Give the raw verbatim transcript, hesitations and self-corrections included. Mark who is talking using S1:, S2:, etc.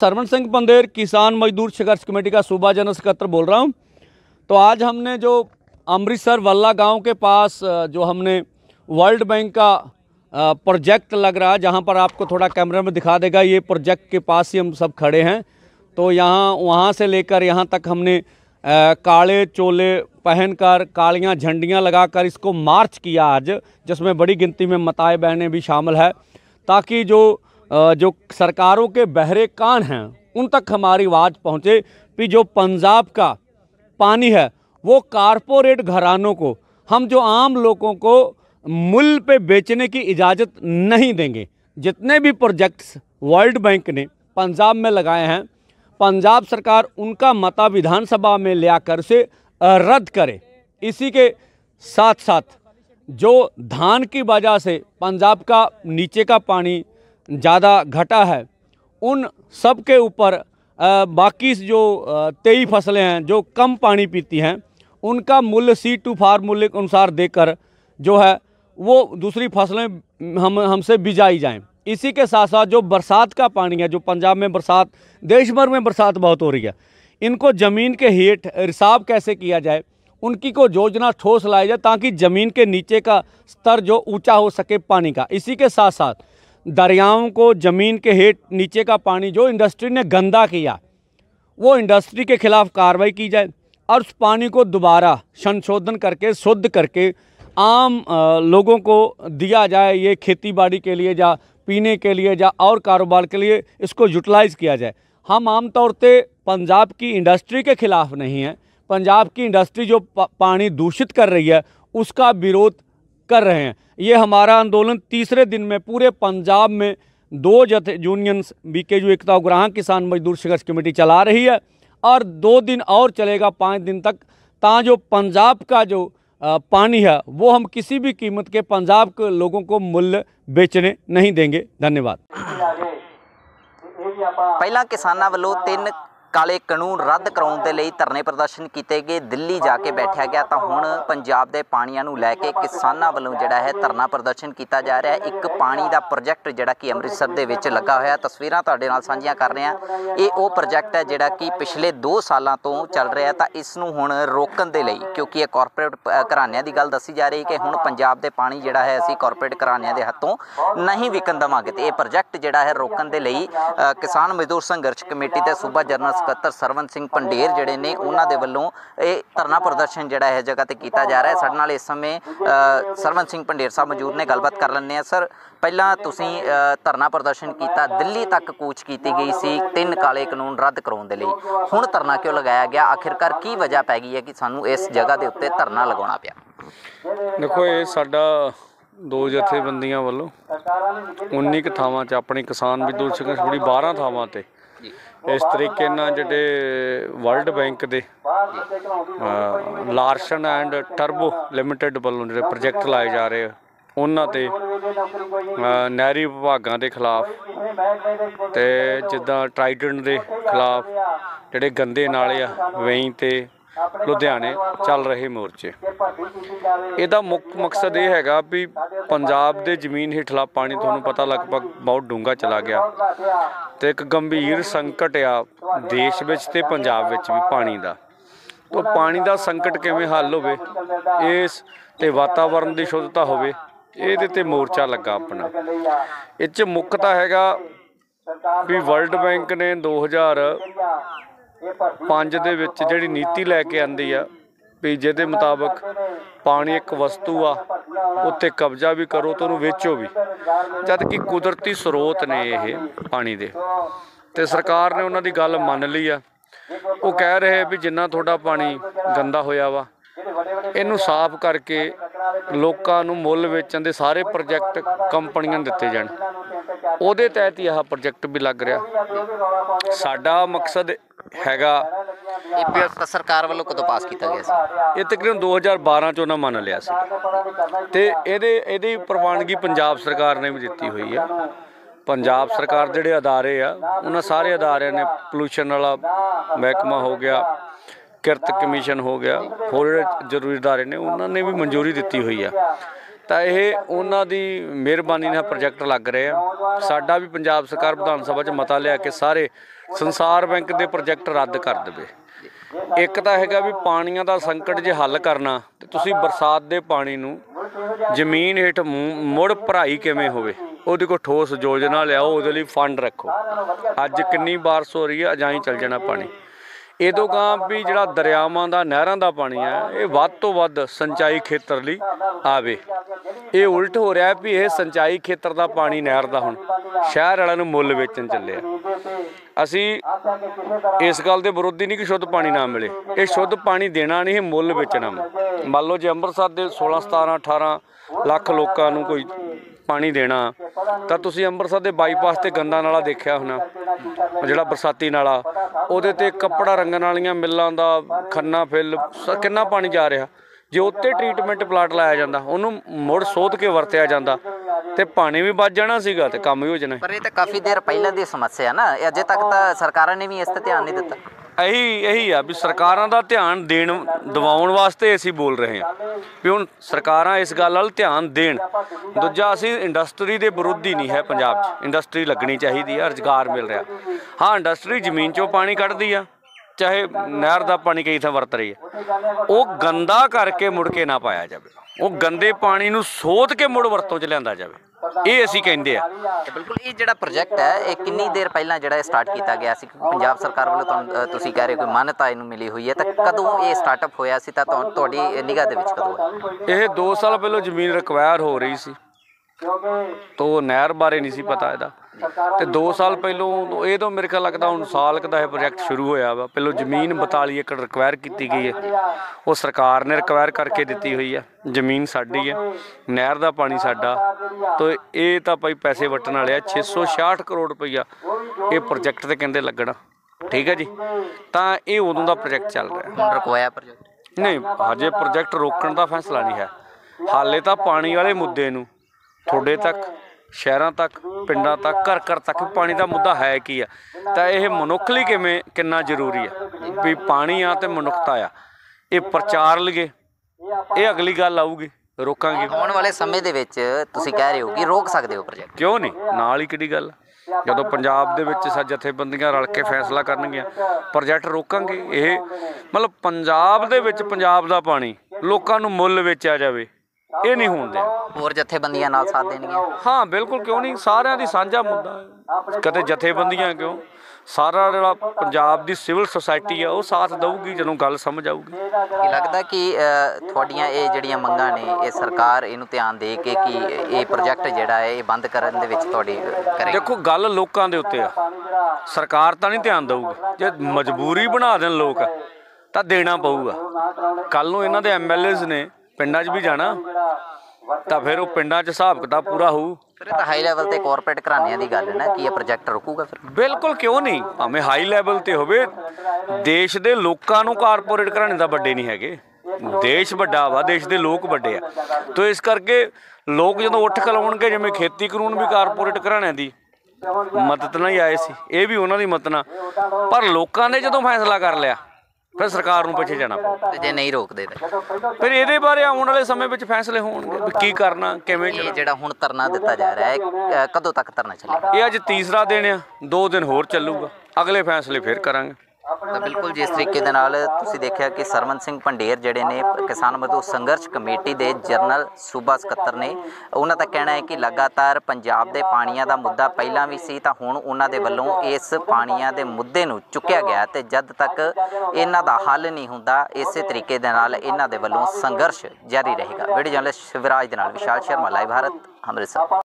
S1: सरवण सिंह पंडेर किसान मजदूर संघर्ष कमेटी का सूबा जनरल सेक्रेटरी बोल रहा हूँ। तो आज हमने जो अमृतसर वल्ला गांव के पास जो हमने वर्ल्ड बैंक का प्रोजेक्ट लग रहा है, जहां पर आपको थोड़ा कैमरे में दिखा देगा, ये प्रोजेक्ट के पास ही हम सब खड़े हैं। तो यहाँ वहाँ से लेकर यहाँ तक हमने आ, काले चोले पहनकर कालियाँ झंडियाँ लगाकर इसको मार्च किया आज, जिसमें बड़ी गिनती में माताएं बहनें भी शामिल है, ताकि जो जो सरकारों के बहरे कान हैं उन तक हमारी आवाज़ पहुँचे कि जो पंजाब का पानी है वो कारपोरेट घरानों को, हम जो आम लोगों को मूल्य पे बेचने की इजाज़त नहीं देंगे। जितने भी प्रोजेक्ट्स वर्ल्ड बैंक ने पंजाब में लगाए हैं, पंजाब सरकार उनका मता विधानसभा में ले आकर से रद्द करे। इसी के साथ साथ जो धान की वजह से पंजाब का नीचे का पानी ज़्यादा घटा है, उन सब के ऊपर बाकी जो तेई फसलें हैं जो कम पानी पीती हैं, उनका मूल्य सी टू फार मूल्य के अनुसार देकर जो है वो दूसरी फसलें हम हमसे बिजाई जाएं। इसी के साथ साथ जो बरसात का पानी है, जो पंजाब में बरसात, देश भर में बरसात बहुत हो रही है, इनको ज़मीन के हेठ रिसाव कैसे किया जाए, उनकी को योजना ठोस लाई जाए, ताकि ज़मीन के नीचे का स्तर जो ऊंचा हो सके पानी का। इसी के साथ साथ दरियाओं को, ज़मीन के हेठ नीचे का पानी जो इंडस्ट्री ने गंदा किया, वो इंडस्ट्री के खिलाफ कार्रवाई की जाए और उस पानी को दोबारा संशोधन करके शुद्ध करके आम लोगों को दिया जाए। ये खेती बाड़ी के लिए, जा पीने के लिए, जा और कारोबार के लिए इसको यूटिलाइज़ किया जाए। हम आमतौर पे पंजाब की इंडस्ट्री के खिलाफ नहीं हैं। पंजाब की इंडस्ट्री जो पानी दूषित कर रही है उसका विरोध कर रहे हैं। ये हमारा आंदोलन तीसरे दिन में पूरे पंजाब में दो जथे यूनियंस बीकेयू एकता उग्राह किसान मजदूर संघर्ष कमेटी चला रही है और दो दिन और चलेगा, पाँच दिन तक, ता जो पंजाब का जो पानी है वो हम किसी भी कीमत के पंजाब के लोगों को मूल्य बेचने नहीं देंगे। धन्यवाद।
S2: पहला किसानां वालों तीन काले कानून रद्द कराउण दे लई धरने प्रदर्शन किए गए, दिल्ली जाके बैठा गया, तो हुण पंजाब दे पाणीआं नूं लैके किसानां वालों जिहड़ा है धरना प्रदर्शन किया जा रहा है। एक पानी का प्रोजेक्ट जिहड़ा कि अमृतसर दे विच लगा होया, तस्वीरां तुहाडे नाल साझीआं कर रहे हैं। ये वो प्रोजेक्ट है जिहड़ा कि पिछले दो सालों तो चल रहा है, तो इस नूं हुण रोकण दे लई, क्योंकि ये कॉरपोरेट घरानिਆਂ की गल दसी जा रही कि हुण पंजाब दे पानी जिहड़ा है असीं कॉरपोरेट घरानिਆਂ दे हत्थों नहीं विकण देवांगे। तो ये प्रोजेक्ट जिहड़ा है रोकण दे लई किसान मजदूर संघर्ष कमेटी ते सूबा जनरल ਸਕੱਤਰ सरवण सिंह पंडेर जिहड़े ने उन्हां दे वल्लों ये धरना प्रदर्शन जिहड़ा है जगह ते कीता जा रहा है। साडे नाल इस समय सरवण सिंह पंडेर साहब मौजूद ने, गलबात कर लैंदे आ। सर, पहला तुसीं धरना प्रदर्शन कीता, दिल्ली तक कूच की गई सी तीन काले कानून रद्द कराउण दे लई, हुण धरना क्यों लगाया गया? आखिरकार की वजह पै गई है कि सानूं इस जगह के उत्ते धरना लगाउणा पिया?
S1: देखो, ये साडा दो जथेबंदियां वल्लों उन्नी क थावां 'च अपनी किसान मजदूर संघर्ष कमेटी बारह थावां ते इस तरीके नाल जिहड़े वर्ल्ड बैंक दे लार्सन एंड टर्बो लिमिटेड वालों जिहड़े प्रोजेक्ट लाए जा रहे हैं, उन्हां ते नहरी विभागां दे खिलाफ ते जिद्दां ट्राइडेंट दे खिलाफ जिहड़े गंदे नाले आ वेई ते लुधियाने चल रहे मोर्चे। ਇਹਦਾ ਮੁੱਖ ਮਕਸਦ ਇਹ ਹੈਗਾ ਵੀ पंजाब ਦੇ ਜ਼ਮੀਨ ਹੇਠਲਾ ਪਾਣੀ ਤੁਹਾਨੂੰ ਪਤਾ ਲਗਭਗ ਬਹੁਤ ਡੂੰਘਾ ਚਲਾ ਗਿਆ ਤੇ ਇੱਕ ਗੰਭੀਰ ਸੰਕਟ ਆ ਦੇਸ਼ ਵਿੱਚ ਤੇ ਪੰਜਾਬ ਵਿੱਚ ਵੀ ਪਾਣੀ ਦਾ। तो पानी ਦਾ संकट ਕਿਵੇਂ ਹੱਲ ਹੋਵੇ, ਇਸ ਤੇ ਵਾਤਾਵਰਨ ਦੀ ਸ਼ੁੱਧਤਾ ਹੋਵੇ, ਇਹਦੇ ਤੇ ਮੋਰਚਾ ਲੱਗਾ ਆਪਣਾ। ਇਹ 'ਚ ਮੁੱਖ ਤਾਂ ਹੈਗਾ ਵੀ ਵਰਲਡ ਬੈਂਕ ਨੇ दो हज़ार पाँच ਦੇ ਵਿੱਚ ਜਿਹੜੀ ਨੀਤੀ ਲੈ ਕੇ ਆਂਦੀ ਆ भी जिहदे मुताबिक पानी एक वस्तु आ, उत्ते कब्जा भी करो तो उन्हें वेचो भी, जद कि कुदरती स्रोत ने ये पानी दे। ते सरकार ने उन्होंने गल मान ली आ, वो कह रहे भी जिन्ना थोड़ा पानी गंदा होया वा इनू साफ करके लोगों नूं मुल वेचण दे सारे प्रोजेक्ट कंपनियां दिते जाण, उहदे तहत ही यह प्रोजेक्ट भी लग रहा। साडा मकसद हैगा
S2: सरकार वालों कदों पास किया गया?
S1: ये तकरीबन दो हज़ार बारह चो ना मान लिया ते इहदे इहदी प्रवानगी पंजाब सरकार ने भी दी हुई है। पंजाब सरकार जिहड़े अदारे आ उन्हां सारे अदारियां ने पोल्यूशन वाला महकमा हो गया, किरत कमीशन हो गया, होर जरूरी अदारे ने उन्होंने भी मंजूरी दी हुई है। तो यह उन्हों की मेहरबानी नाल प्रोजेक्ट लग रहे हैं। साडा भी पंजाब सरकार विधान सभा च मता लिया कि सारे ਸੰਸਾਰ ਬੈਂਕ ਦੇ ਪ੍ਰੋਜੈਕਟ ਰੱਦ ਕਰ ਦੇਵੇ। ਇੱਕ ਤਾਂ ਹੈਗਾ ਵੀ ਪਾਣੀਆਂ ਦਾ ਸੰਕਟ ਜੇ ਹੱਲ ਕਰਨਾ ਤੇ ਤੁਸੀਂ ਬਰਸਾਤ ਦੇ ਪਾਣੀ ਨੂੰ ਜ਼ਮੀਨ ਹੇਠ ਮੁ- ਮੁੜ ਭਰਾਈ ਕਿਵੇਂ ਹੋਵੇ ਉਹਦੀ ਕੋਈ ਠੋਸ ਯੋਜਨਾ ਲਿਆਓ, ਉਹਦੇ ਲਈ ਫੰਡ ਰੱਖੋ। ਅੱਜ ਕਿੰਨੀ ਬਾਰਿਸ਼ ਹੋ ਰਹੀ ਹੈ, ਅਜਾਈ ਚੱਲ ਜਾਣਾ ਪਾਣੀ। ਇਹ ਤੋਂ ਗਾਂ ਵੀ ਜਿਹੜਾ ਦਰਿਆਵਾਂ ਦਾ ਨਹਿਰਾਂ ਦਾ ਪਾਣੀ ਹੈ ਇਹ ਵੱਧ ਤੋਂ ਵੱਧ ਸਿੰਚਾਈ ਖੇਤਰ ਲਈ ਆਵੇ। ਇਹ ਉਲਟ ਹੋ ਰਿਹਾ ਵੀ ਇਹ ਸਿੰਚਾਈ ਖੇਤਰ ਦਾ ਪਾਣੀ ਨਹਿਰ ਦਾ ਹੁਣ ਸ਼ਹਿਰ ਵਾਲਿਆਂ ਨੂੰ ਮੁੱਲ ਵੇਚਣ ਚੱਲਿਆ। ਅਸੀਂ ਇਸ ਗੱਲ ਦੇ ਵਿਰੋਧੀ ਨਹੀਂ ਕਿ ਸ਼ੁੱਧ ਪਾਣੀ ਨਾ ਮਿਲੇ, ਇਹ ਸ਼ੁੱਧ ਪਾਣੀ ਦੇਣਾ ਨਹੀਂ, ਇਹ ਮੁੱਲ ਵੇਚਣਾ। ਮੰਨ ਲਓ ਜੇ ਅੰਮ੍ਰਿਤਸਰ ਦੇ ਸੋਲਾਂ ਸਤਾਰਾਂ ਅਠਾਰਾਂ ਲੱਖ ਲੋਕਾਂ ਨੂੰ ਕੋਈ ਪਾਣੀ ਦੇਣਾ ਤਾਂ ਤੁਸੀਂ ਅੰਮ੍ਰਿਤਸਰ ਦੇ ਬਾਈਪਾਸ ਤੇ ਗੰਦਾ ਨਾਲਾ ਦੇਖਿਆ ਹੋਣਾ, ਜਿਹੜਾ ਬਰਸਾਤੀ ਨਾਲਾ, ਉਹਦੇ ਤੇ ਕੱਪੜਾ ਰੰਗਣ ਵਾਲੀਆਂ ਮਿੱਲਾਂ ਦਾ ਖੰਨਾ ਫਿੱਲ ਕਿੰਨਾ ਪਾਣੀ ਜਾ ਰਿਹਾ। ਜੇ ਉੱਤੇ ਟ੍ਰੀਟਮੈਂਟ ਪਲਾਂਟ ਲਾਇਆ ਜਾਂਦਾ, ਉਹਨੂੰ ਮੁੜ ਸੋਧ ਕੇ ਵਰਤਿਆ ਜਾਂਦਾ ਤੇ ਪਾਣੀ ਵੀ ਬਚ ਜਾਣਾ ਸੀਗਾ ਤੇ ਕੰਮ ਵੀ ਹੋ ਜਾਣਾ।
S2: ਪਰ ਇਹ ਤਾਂ ਕਾਫੀ ਦੇਰ ਪਹਿਲਾਂ ਦੀ ਸਮੱਸਿਆ ਨਾ, ਇਹ ਅਜੇ ਤੱਕ ਤਾਂ ਸਰਕਾਰਾਂ ਨੇ ਵੀ ਇਸ ਤੇ ਧਿਆਨ ਨਹੀਂ ਦਿੱਤਾ।
S1: ਇਹੀ ਇਹੀ ਆ ਵੀ ਸਰਕਾਰਾਂ ਦਾ ਧਿਆਨ ਦੇਣ ਦਿਵਾਉਣ ਵਾਸਤੇ ਅਸੀਂ ਬੋਲ ਰਹੇ ਹਾਂ ਵੀ ਹੁਣ ਸਰਕਾਰਾਂ ਇਸ ਗੱਲ ਵੱਲ ਧਿਆਨ ਦੇਣ। ਦੂਜਾ, ਅਸੀਂ ਇੰਡਸਟਰੀ ਦੇ ਵਿਰੋਧੀ ਨਹੀਂ ਹੈ। ਪੰਜਾਬ 'ਚ ਇੰਡਸਟਰੀ ਲੱਗਣੀ ਚਾਹੀਦੀ ਆ, ਰੁਜ਼ਗਾਰ ਮਿਲ ਰਿਹਾ। ਹਾਂ, ਇੰਡਸਟਰੀ ਜ਼ਮੀਨ 'ਚੋਂ ਪਾਣੀ ਕੱਢਦੀ ਆ, ਚਾਹੇ ਨਹਿਰ ਦਾ ਪਾਣੀ ਕਈ ਥਾਂ ਵਰਤ ਰਹੀ ਹੈ, ਉਹ ਗੰਦਾ ਕਰਕੇ ਮੁੜ ਕੇ ਨਾ ਪਾਇਆ ਜਾਵੇ। ਉਹ ਗੰਦੇ ਪਾਣੀ ਨੂੰ ਸੋਧ ਕੇ ਮੁੜ ਵਰਤੋਂ 'ਚ ਲਿਆਂਦਾ ਜਾਵੇ, ਇਹ ਅਸੀਂ ਕਹਿੰਦੇ ਆ।
S2: ਬਿਲਕੁਲ। ਇਹ ਜਿਹੜਾ ਪ੍ਰੋਜੈਕਟ ਹੈ ਇਹ ਕਿੰਨੀ ਦੇਰ ਪਹਿਲਾਂ ਜਿਹੜਾ ਸਟਾਰਟ ਕੀਤਾ ਗਿਆ ਸੀ? ਪੰਜਾਬ ਸਰਕਾਰ ਵੱਲੋਂ ਤੁਹਾਨੂੰ ਤੁਸੀਂ ਕਹਿ ਰਹੇ ਕੋਈ ਮਾਨਤਾ ਇਹਨੂੰ ਮਿਲੀ ਹੋਈ ਹੈ, ਤਾਂ ਕਦੋਂ ਇਹ ਸਟਾਰਟਅਪ ਹੋਇਆ ਸੀ ਤਾਂ ਤੁਹਾ- ਤੁਹਾਡੀ ਨਿਗਾਹ ਦੇ ਵਿੱਚ ਕਦੋਂ ਹੋਇਆ?
S1: ਇਹ ਦੋ ਸਾਲ ਪਹਿਲਾਂ ਜ਼ਮੀਨ ਰਿਕਵਾਇਰ ਹੋ ਰਹੀ ਸੀ, ਤੋ ਨਹਿਰ ਬਾਰੇ ਨਹੀਂ ਸੀ ਪਤਾ ਇਹਦਾ, ਤੇ ਦੋ ਸਾਲ ਪਹਿਲੋਂ ਇਹ ਤੋਂ ਮੇਰੇ ਖਿਆਲ ਲੱਗਦਾ ਹੁਣ ਸਾਲ ਕੁ ਦਾ ਇਹ ਪ੍ਰੋਜੈਕਟ ਸ਼ੁਰੂ ਹੋਇਆ ਵਾ। ਪਹਿਲੋਂ ਜ਼ਮੀਨ ਬਤਾਲੀ ਏਕੜ ਰਿਕਵਾਇਰ ਕੀਤੀ ਗਈ ਹੈ, ਉਹ ਸਰਕਾਰ ਨੇ ਰਿਕਵਾਇਰ ਕਰਕੇ ਦਿੱਤੀ ਹੋਈ ਹੈ। ਜ਼ਮੀਨ ਸਾਡੀ ਹੈ, ਨਹਿਰ ਦਾ ਪਾਣੀ ਸਾਡਾ, ਤੋ ਇਹ ਤਾਂ ਭਾਈ ਪੈਸੇ ਵਟਣ ਵਾਲੇ ਆ। ਛੇ ਸੌ ਛਿਆਹਠ ਕਰੋੜ ਰੁਪਈਆ ਇਹ ਪ੍ਰੋਜੈਕਟ ਤੇ ਕਹਿੰਦੇ ਲੱਗਣਾ, ਠੀਕ ਹੈ ਜੀ। ਤਾਂ ਇਹ ਉਦੋਂ ਦਾ ਪ੍ਰੋਜੈਕਟ ਚੱਲ ਰਿਹਾ।
S2: ਰੁਕਵਾਇਆ ਪ੍ਰੋਜੈਕਟ
S1: ਨਹੀਂ, ਹਜੇ ਪ੍ਰੋਜੈਕਟ ਰੋਕਣ ਦਾ ਫੈਸਲਾ ਨਹੀਂ ਹੈ। ਹਾਲੇ ਤਾਂ ਪਾਣੀ ਵਾਲੇ ਮੁੱਦੇ ਨੂੰ ਤੁਹਾਡੇ ਤੱਕ, ਸ਼ਹਿਰਾਂ ਤੱਕ, ਪਿੰਡਾਂ ਤੱਕ, ਘਰ ਘਰ ਤੱਕ ਪਾਣੀ ਦਾ ਮੁੱਦਾ ਹੈ ਕੀ ਆ, ਤਾਂ ਇਹ ਮਨੁੱਖ ਲਈ ਕਿਵੇਂ ਕਿੰਨਾ ਜ਼ਰੂਰੀ ਆ ਵੀ ਪਾਣੀ ਆ ਤੇ ਮਨੁੱਖਤਾ ਆ, ਇਹ ਪ੍ਰਚਾਰ ਲਈਏ, ਇਹ ਅਗਲੀ ਗੱਲ ਆਊਗੀ। ਰੋਕਾਂਗੇ
S2: ਆਉਣ ਵਾਲੇ ਸਮੇਂ ਦੇ ਵਿੱਚ ਤੁਸੀਂ ਕਹਿ ਰਹੇ ਹੋ ਕਿ ਰੋਕ ਸਕਦੇ ਹੋ ਪ੍ਰੋਜੈਕਟ?
S1: ਕਿਉਂ ਨਹੀਂ, ਨਾਲ ਹੀ ਕਿਹੜੀ ਗੱਲ। ਜਦੋਂ ਪੰਜਾਬ ਦੇ ਵਿੱਚ ਸਾ ਜਥੇਬੰਦੀਆਂ ਰਲ ਕੇ ਫੈਸਲਾ ਕਰਨਗੀਆਂ, ਪ੍ਰੋਜੈਕਟ ਰੋਕਾਂਗੇ। ਇਹ ਮਤਲਬ ਪੰਜਾਬ ਦੇ ਵਿੱਚ ਪੰਜਾਬ ਦਾ ਪਾਣੀ ਲੋਕਾਂ ਨੂੰ ਮੁੱਲ ਵੇਚਿਆ ਜਾਵੇ, ਇਹ ਨਹੀਂ ਹੋਣ ਦਿਆ।
S2: ਹੋਰ ਜਥੇਬੰਦੀਆਂ ਨਾਲ ਸਾਥ ਦੇਣਗੀਆਂ?
S1: ਹਾਂ ਬਿਲਕੁਲ, ਕਿਉਂ ਨਹੀਂ, ਸਾਰਿਆਂ ਦੀ ਸਾਂਝਾ ਮੁੱਦਾ ਹੈ। ਕਦੇ ਜਥੇਬੰਦੀਆਂ ਕਿਉਂ, ਸਾਰਾ ਜਿਹੜਾ ਪੰਜਾਬ ਦੀ ਸਿਵਲ ਸੁਸਾਇਟੀ ਆ ਉਹ ਸਾਥ ਦਊਗੀ ਜਦੋਂ ਗੱਲ ਸਮਝ ਆਊਗੀ।
S2: ਕੀ ਲੱਗਦਾ ਕਿ ਤੁਹਾਡੀਆਂ ਇਹ ਜਿਹੜੀਆਂ ਮੰਗਾਂ ਨੇ ਇਹ ਸਰਕਾਰ ਇਹਨੂੰ ਧਿਆਨ ਦੇ ਕੇ ਕਿ ਇਹ ਪ੍ਰੋਜੈਕਟ ਜਿਹੜਾ ਹੈ ਇਹ ਬੰਦ ਕਰਨ ਦੇ ਵਿੱਚ ਤੁਹਾਡੀ ਕਰੇਗੀ?
S1: ਦੇਖੋ, ਗੱਲ ਲੋਕਾਂ ਦੇ ਉੱਤੇ ਆ, ਸਰਕਾਰ ਤਾਂ ਨਹੀਂ ਧਿਆਨ ਦਊਗੀ। ਜੇ ਮਜਬੂਰੀ ਬਣਾ ਦੇਣ ਲੋਕ ਤਾਂ ਦੇਣਾ ਪਊਗਾ। ਕੱਲ ਨੂੰ ਇਹਨਾਂ ਦੇ ਐਮ ਐਲ ਏਜ਼ ਨੇ ਪਿੰਡਾਂ 'ਚ ਵੀ ਜਾਣਾ ਤਾਂ ਫਿਰ ਉਹ ਪਿੰਡਾਂ 'ਚ ਹਿਸਾਬ ਕਿਤਾਬ ਪੂਰਾ ਹੋਊ।
S2: ਫਿਰ ਇਹ ਤਾਂ ਹਾਈ ਲੈਵਲ ਤੇ ਕਾਰਪੋਰੇਟ ਘਰਾਣਿਆਂ ਦੀ ਗੱਲ ਹੈ ਨਾ ਕਿ ਇਹ ਪ੍ਰੋਜੈਕਟ ਰੁਕੂਗਾ ਫਿਰ?
S1: ਬਿਲਕੁਲ, ਕਿਉਂ ਨਹੀਂ, ਭਾਵੇਂ ਹਾਈ ਲੈਵਲ ਤੇ ਹੋਵੇ। ਦੇਸ਼ ਦੇ ਲੋਕਾਂ ਨੂੰ ਕਾਰਪੋਰੇਟ ਘਰਾਣੇ ਦਾ ਵੱਡੇ ਨਹੀਂ ਹੈਗੇ, ਦੇਸ਼ ਵੱਡਾ ਵਾ, ਦੇਸ਼ ਦੇ ਲੋਕ ਵੱਡੇ ਆ। ਤੋ ਇਸ ਕਰਕੇ ਲੋਕ ਜਦੋਂ ਉੱਠ ਖਲੋਣਗੇ, ਜਿਵੇਂ ਖੇਤੀ ਕਾਨੂੰਨ ਵੀ ਕਾਰਪੋਰੇਟ ਘਰਾਣਿਆਂ ਦੀ ਮਦਦ ਨਾਲ ਹੀ ਆਏ ਸੀ, ਇਹ ਵੀ ਉਹਨਾਂ ਦੀ ਮਦਦ ਨਾਲ, ਪਰ ਲੋਕਾਂ ਨੇ ਜਦੋਂ ਫੈਸਲਾ ਕਰ ਲਿਆ ਫਿਰ ਸਰਕਾਰ ਨੂੰ ਪਿੱਛੇ ਜਾਣਾ ਪਊ।
S2: ਤੇ ਜੇ ਨਹੀਂ ਰੋਕਦੇ ਤਾਂ
S1: ਫਿਰ ਇਹਦੇ ਬਾਰੇ ਆਉਣ ਵਾਲੇ ਸਮੇਂ ਵਿੱਚ ਫੈਸਲੇ ਹੋਣਗੇ ਵੀ ਕੀ ਕਰਨਾ, ਕਿਵੇਂ
S2: ਇਹ
S1: ਚੱਲਣਾ।
S2: ਜਿਹੜਾ ਹੁਣ ਧਰਨਾ ਦਿੱਤਾ ਜਾ ਰਿਹਾ ਹੈ ਕਦੋਂ ਤੱਕ ਧਰਨਾ ਚੱਲੇਗਾ?
S1: ਇਹ ਅੱਜ ਤੀਸਰਾ ਦਿਨ ਆ, ਦੋ ਦਿਨ ਹੋਰ ਚੱਲੂਗਾ, ਅਗਲੇ ਫੈਸਲੇ ਫਿਰ ਕਰਾਂਗੇ।
S2: ਤਾਂ ਬਿਲਕੁਲ ਜਿਸ ਤਰੀਕੇ ਦੇ ਨਾਲ ਤੁਸੀਂ ਦੇਖਿਆ ਕਿ ਸਰਵਨ ਸਿੰਘ ਭੰਡੇਰ ਜਿਹੜੇ ਨੇ ਕਿਸਾਨ ਮਜ਼ਦੂਰ ਸੰਘਰਸ਼ ਕਮੇਟੀ ਦੇ ਜਨਰਲ ਸੂਬਾ ਸਕੱਤਰ ਨੇ, ਉਹਨਾਂ ਦਾ ਕਹਿਣਾ ਹੈ ਕਿ ਲਗਾਤਾਰ ਪੰਜਾਬ ਦੇ ਪਾਣੀਆਂ ਦਾ ਮੁੱਦਾ ਪਹਿਲਾਂ ਵੀ ਸੀ ਤਾਂ ਹੁਣ ਉਹਨਾਂ ਦੇ ਵੱਲੋਂ ਇਸ ਪਾਣੀਆਂ ਦੇ ਮੁੱਦੇ ਨੂੰ ਚੁੱਕਿਆ ਗਿਆ ਤੇ ਜਦ ਤੱਕ ਇਹਨਾਂ ਦਾ ਹੱਲ ਨਹੀਂ ਹੁੰਦਾ ਇਸੇ ਤਰੀਕੇ ਦੇ ਨਾਲ ਇਹਨਾਂ ਦੇ ਵੱਲੋਂ ਸੰਘਰਸ਼ ਜਾਰੀ ਰਹੇਗਾ। ਵੀਡੀਓ ਜਰਨਲਿਸਟ ਸ਼ਿਵਰਾਜ ਦੇ ਨਾਲ ਵਿਸ਼ਾਲ ਸ਼ਰਮਾ, ਲਾਈਵ ਭਾਰਤ, ਅੰਮ੍ਰਿਤਸਰ।